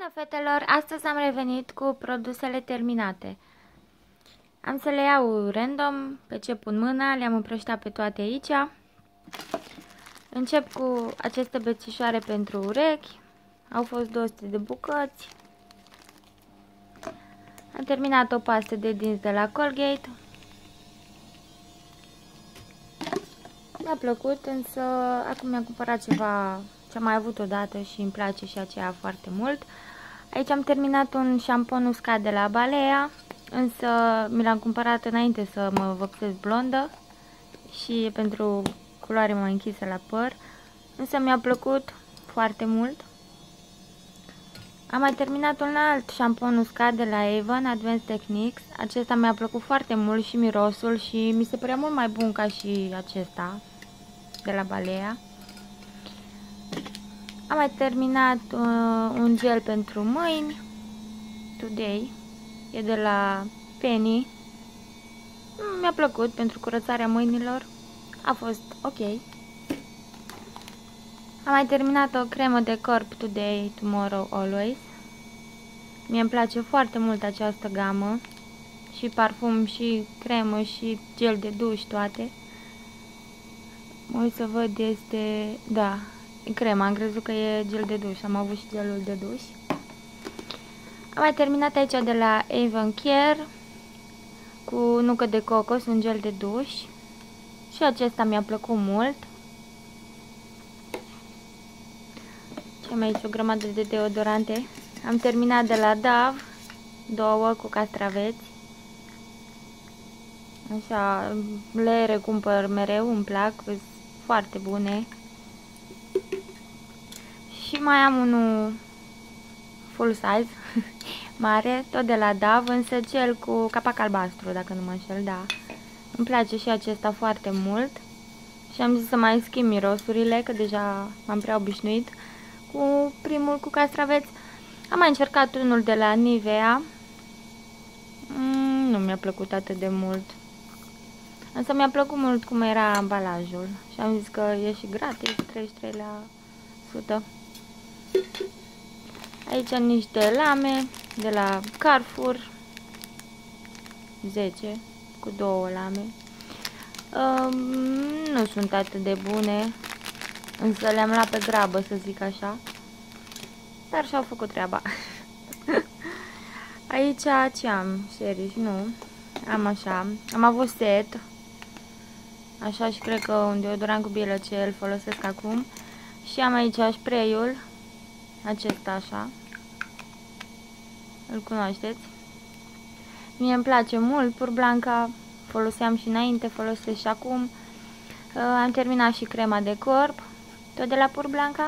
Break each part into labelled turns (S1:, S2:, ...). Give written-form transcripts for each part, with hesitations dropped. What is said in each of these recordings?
S1: Bună, fetelor! Astăzi am revenit cu produsele terminate. Am să le iau random, pe ce pun mâna, le-am împrăștiat pe toate aici. Încep cu aceste bețișoare pentru urechi. Au fost 200 de bucăți. Am terminat o pastă de dinți de la Colgate. Mi-a plăcut, însă acum mi-am cumpărat ceva ce am mai avut odată și îmi place și aceea foarte mult. Aici am terminat un șampon uscat de la Balea, însă mi l-am cumpărat înainte să mă vopsesc blondă și e pentru culoare mai închisă la păr, însă mi-a plăcut foarte mult. Am mai terminat un alt șampon uscat de la Avon, Advanced Techniques. Acesta mi-a plăcut foarte mult și mirosul și mi se părea mult mai bun ca și acesta de la Balea. Am mai terminat un gel pentru mâini, Today, e de la Penny. Mi-a plăcut pentru curățarea mâinilor, a fost ok. Am mai terminat o cremă de corp Today, Tomorrow, Always. Mie îmi place foarte mult această gamă, și parfum, și cremă, și gel de duș, toate. Mă uit să văd, este, da, crema, am crezut că e gel de duș, am avut și gelul de duș. Am mai terminat aici de la Avon Care cu nucă de cocos, un gel de duș. Și acesta mi-a plăcut mult. Ce mai aici, o grămadă de deodorante. Am terminat de la Dove, două cu castraveți. Așa, le recumpăr mereu, îmi plac, sunt foarte bune. Și mai am unul full size, mare, tot de la Dove, însă cel cu capac albastru, dacă nu mă înșel, da. Îmi place și acesta foarte mult. Și am zis să mai schimb mirosurile, că deja m-am prea obișnuit cu primul cu castraveți. Am mai încercat unul de la Nivea. Nu mi-a plăcut atât de mult. Însă mi-a plăcut mult cum era ambalajul. Și am zis că e și gratis, 33%. Aici niște lame de la Carrefour, 10 cu 2 lame. Nu sunt atât de bune, însă le-am luat pe grabă, să zic așa. Dar și-au făcut treaba. Aici ce am? Cherish, nu. Am așa. Am avut set. Așa, și cred că un deodorant cu bilă ce îl folosesc acum. Și am aici spray-ul. Acesta așa. Îl cunoașteți? Mie îmi place mult. Pur Blanca foloseam și înainte, folosesc și acum. Am terminat și crema de corp. Tot de la Pur Blanca.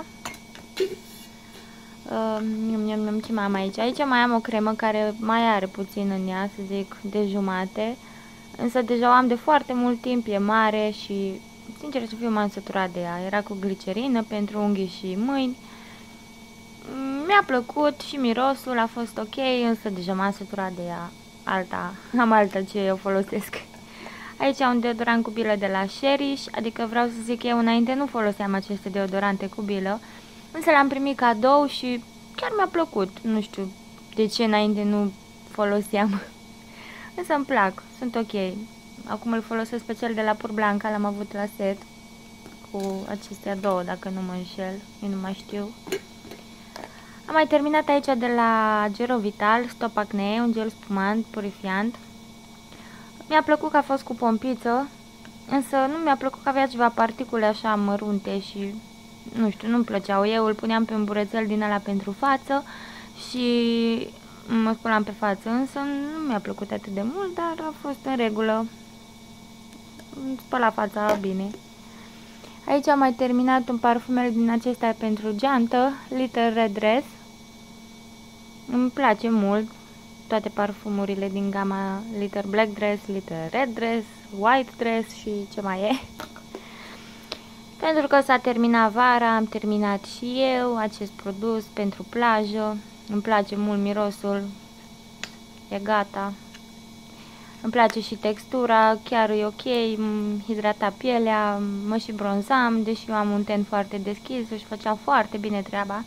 S1: Ce mai am aici? Aici mai am o cremă care mai are puțin în ea, să zic, de jumate. Însă deja o am de foarte mult timp, e mare și, sincer să fiu, m-am săturat de ea. Era cu glicerină pentru unghii și mâini. Mi-a plăcut și mirosul a fost ok, însă deja m-am săturat de ea. Am alta ce o folosesc. Aici am un deodorant cu bilă de la Cherish, adică vreau să zic că eu înainte nu foloseam aceste deodorante cu bilă, însă l-am primit cadou și chiar mi-a plăcut. Nu știu de ce înainte nu foloseam. Însă îmi plac, sunt ok. Acum îl folosesc pe cel de la Pur Blanca, l-am avut la set cu acestea două, dacă nu mă înșel, eu nu mai știu. Am mai terminat aici de la Gero Vital, Stop Acne, un gel spumant, purifiant. Mi-a plăcut că a fost cu pompiță, însă nu mi-a plăcut că avea ceva particule așa mărunte și, nu știu, nu-mi plăceau. Eu îl puneam pe un burețel din ăla pentru față și mă spălam pe față, însă nu mi-a plăcut atât de mult, dar a fost în regulă. Îmi spăla fața bine. Aici am mai terminat un parfumel din acesta pentru geantă, Little Red Dress. Îmi place mult toate parfumurile din gama Little Black Dress, Little Red Dress, White Dress și ce mai e. Pentru că s-a terminat vara, am terminat și eu acest produs pentru plajă. Îmi place mult mirosul, e gata. Îmi place și textura, chiar e ok, hidrata pielea, mă și bronzam, deși eu am un ten foarte deschis, își făcea foarte bine treaba.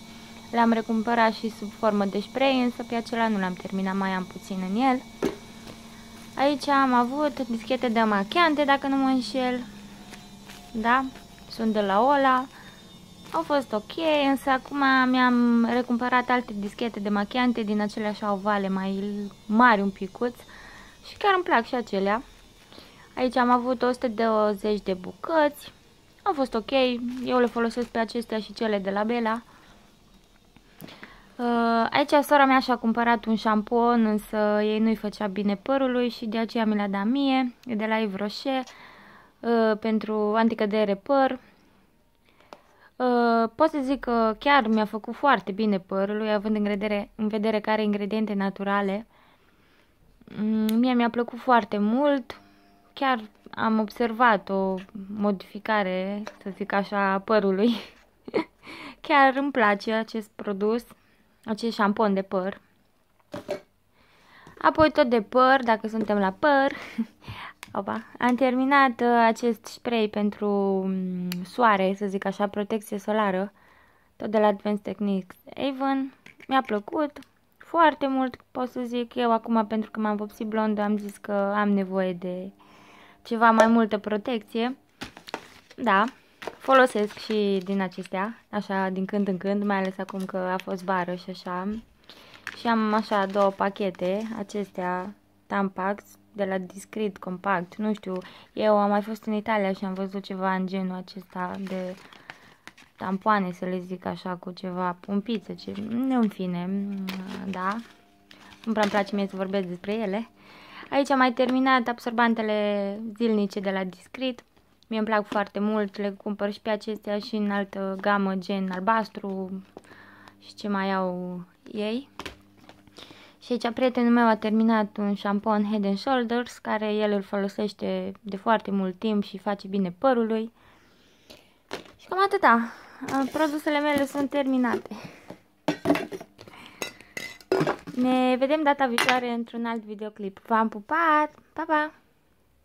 S1: L-am recumpărat și sub formă de spray, însă pe acela nu l-am terminat, mai am puțin în el. Aici am avut dischete de machiante, dacă nu mă înșel. Da, sunt de la Ola. Au fost ok, însă acum mi-am recumpărat alte dischete de machiante din aceleași ovale mai mari un picuț. Și chiar îmi plac și acelea. Aici am avut 120 de bucăți. Au fost ok, eu le folosesc pe acestea și cele de la Bella. Aici sora mea și-a cumpărat un șampon, însă ei nu-i făcea bine părului și de aceea mi l-a dat mie. E de la Yves Rocher, pentru anticădere păr. Pot să zic că chiar mi-a făcut foarte bine părului, având în vedere că are ingrediente naturale. Mie mi-a plăcut foarte mult. Chiar am observat o modificare, să zic așa, a părului. Chiar îmi place acest produs, acest șampon de păr. Apoi tot de păr, dacă suntem la păr. Opa. Am terminat acest spray pentru soare, să zic așa, protecție solară. Tot de la Advanced Techniques Avon. Mi-a plăcut foarte mult, pot să zic eu acum, pentru că m-am vopsit blondă, am zis că am nevoie de ceva mai multă protecție. Da, folosesc și din acestea, așa din când în când, mai ales acum că a fost vară și așa. Și am așa 2 pachete, acestea Tampax de la Discreet Compact. Nu știu, eu am mai fost în Italia și am văzut ceva în genul acesta de tampoane, să le zic așa, cu ceva pompiță, în fine, da. Nu prea îmi place mie să vorbesc despre ele. Aici am mai terminat absorbantele zilnice de la Discreet. Mie îmi plac foarte mult, le cumpăr și pe acestea și în altă gamă, gen albastru și ce mai au ei. Și aici prietenul meu a terminat un șampon Head and Shoulders, care el îl folosește de foarte mult timp și face bine părului. Și cam atâta. Produsele mele sunt terminate. Ne vedem data viitoare într-un alt videoclip. V-am pupat! Pa, pa!